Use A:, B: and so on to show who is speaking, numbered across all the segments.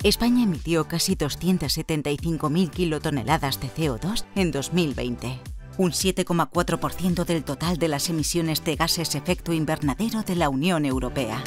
A: España emitió casi 275.000 kilotoneladas de CO2 en 2020, un 7,4% del total de las emisiones de gases efecto invernadero de la Unión Europea.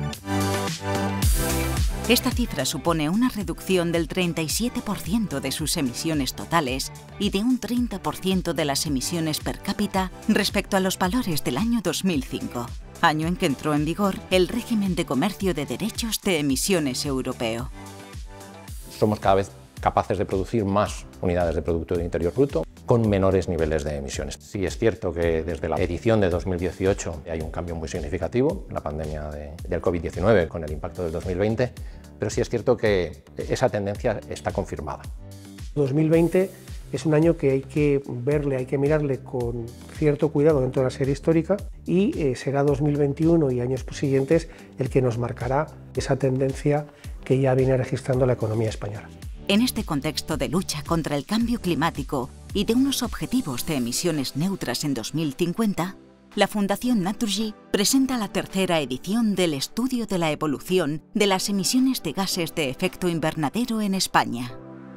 A: Esta cifra supone una reducción del 37% de sus emisiones totales y de un 30% de las emisiones per cápita respecto a los valores del año 2005, año en que entró en vigor el régimen de comercio de derechos de emisiones europeo.
B: Somos cada vez capaces de producir más unidades de Producto Interior Bruto con menores niveles de emisiones. Sí es cierto que desde la edición de 2018 hay un cambio muy significativo, la pandemia del COVID-19 con el impacto del 2020, pero sí es cierto que esa tendencia está confirmada.
C: 2020 es un año que hay que verle, hay que mirarle con cierto cuidado dentro de la serie histórica y será 2021 y años siguientes el que nos marcará esa tendencia que ya viene registrando la economía española.
A: En este contexto de lucha contra el cambio climático y de unos objetivos de emisiones neutras en 2050, la Fundación Naturgy presenta la tercera edición del Estudio de la Evolución de las Emisiones de Gases de Efecto Invernadero en España.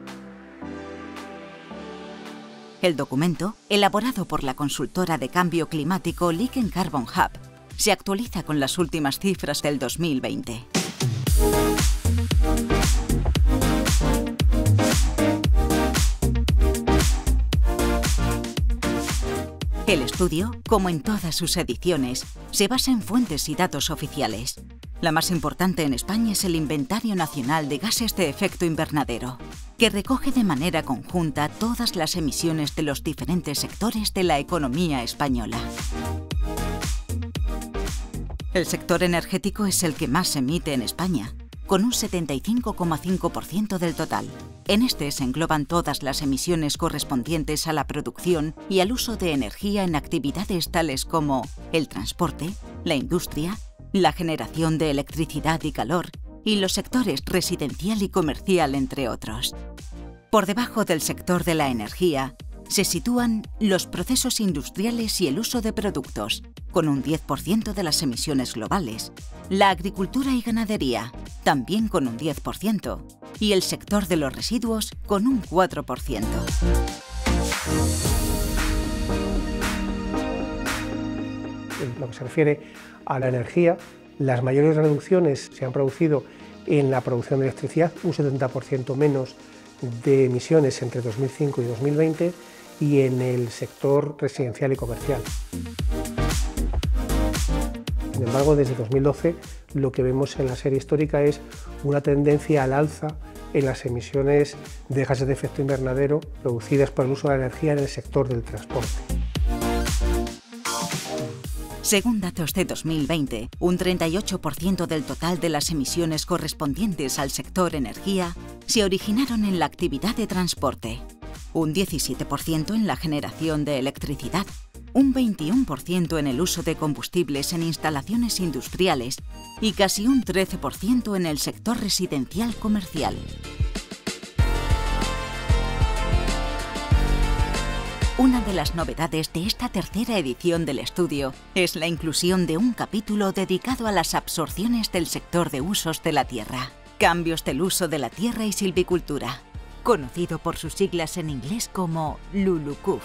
A: El documento, elaborado por la consultora de cambio climático Liken Carbon Hub, se actualiza con las últimas cifras del 2020. El estudio, como en todas sus ediciones, se basa en fuentes y datos oficiales. La más importante en España es el Inventario Nacional de Gases de Efecto Invernadero, que recoge de manera conjunta todas las emisiones de los diferentes sectores de la economía española. El sector energético es el que más emite en España, con un 75,5% del total. En este se engloban todas las emisiones correspondientes a la producción y al uso de energía en actividades tales como el transporte, la industria, la generación de electricidad y calor y los sectores residencial y comercial, entre otros. Por debajo del sector de la energía se sitúan los procesos industriales y el uso de productos, con un 10% de las emisiones globales, la agricultura y ganadería, también con un 10%, y el sector de los residuos con un 4%.
C: En lo que se refiere a la energía, las mayores reducciones se han producido en la producción de electricidad, un 70% menos de emisiones entre 2005 y 2020, y en el sector residencial y comercial. Sin embargo, desde 2012 lo que vemos en la serie histórica es una tendencia al alza en las emisiones de gases de efecto invernadero producidas por el uso de la energía en el sector del transporte.
A: Según datos de 2020, un 38% del total de las emisiones correspondientes al sector energía se originaron en la actividad de transporte, un 17% en la generación de electricidad, un 21% en el uso de combustibles en instalaciones industriales y casi un 13% en el sector residencial comercial. Una de las novedades de esta tercera edición del estudio es la inclusión de un capítulo dedicado a las absorciones del sector de usos de la tierra, cambios del uso de la tierra y silvicultura, conocido por sus siglas en inglés como LULUCF.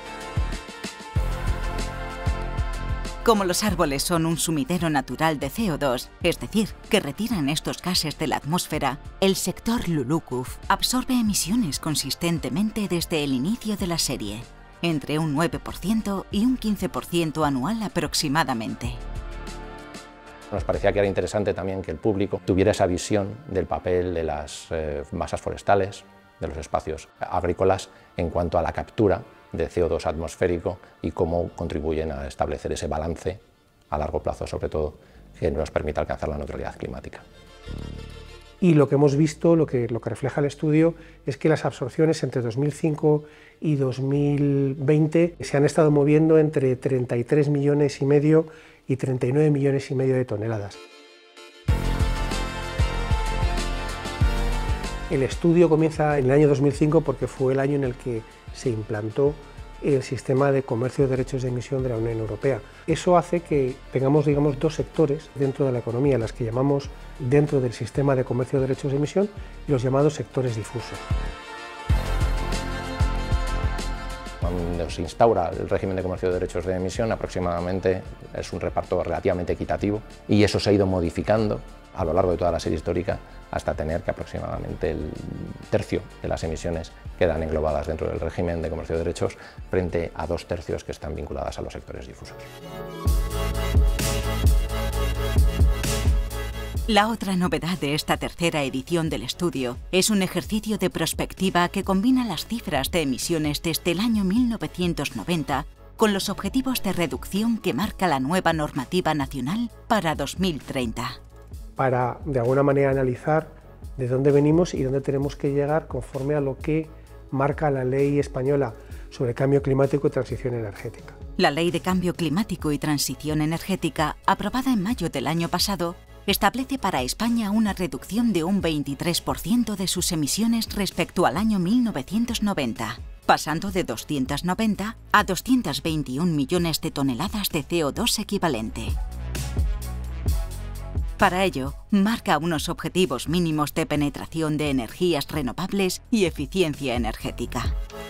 A: Como los árboles son un sumidero natural de CO2, es decir, que retiran estos gases de la atmósfera, el sector LULUCF absorbe emisiones consistentemente desde el inicio de la serie, entre un 9% y un 15% anual aproximadamente.
B: Nos parecía que era interesante también que el público tuviera esa visión del papel de las masas forestales, de los espacios agrícolas en cuanto a la captura de CO2 atmosférico y cómo contribuyen a establecer ese balance a largo plazo, sobre todo, que nos permita alcanzar la neutralidad climática.
C: Y lo que hemos visto, lo que refleja el estudio, es que las absorciones entre 2005 y 2020 se han estado moviendo entre 33,5 millones y 39,5 millones de toneladas. El estudio comienza en el año 2005 porque fue el año en el que se implantó el sistema de comercio de derechos de emisión de la Unión Europea. Eso hace que tengamos, digamos, dos sectores dentro de la economía, las que llamamos dentro del sistema de comercio de derechos de emisión y los llamados sectores difusos.
B: Cuando se instaura el régimen de comercio de derechos de emisión, aproximadamente es un reparto relativamente equitativo y eso se ha ido modificando a lo largo de toda la serie histórica hasta tener que aproximadamente el tercio de las emisiones quedan englobadas dentro del régimen de comercio de derechos frente a 2/3 que están vinculadas a los sectores difusos.
A: La otra novedad de esta tercera edición del estudio es un ejercicio de prospectiva que combina las cifras de emisiones desde el año 1990 con los objetivos de reducción que marca la nueva normativa nacional para 2030.
C: Para, de alguna manera, analizar de dónde venimos y dónde tenemos que llegar conforme a lo que marca la ley española sobre cambio climático y transición energética.
A: La Ley de Cambio Climático y Transición Energética, aprobada en mayo del año pasado, establece para España una reducción de un 23% de sus emisiones respecto al año 1990, pasando de 290 a 221 millones de toneladas de CO2 equivalente. Para ello, marca unos objetivos mínimos de penetración de energías renovables y eficiencia energética.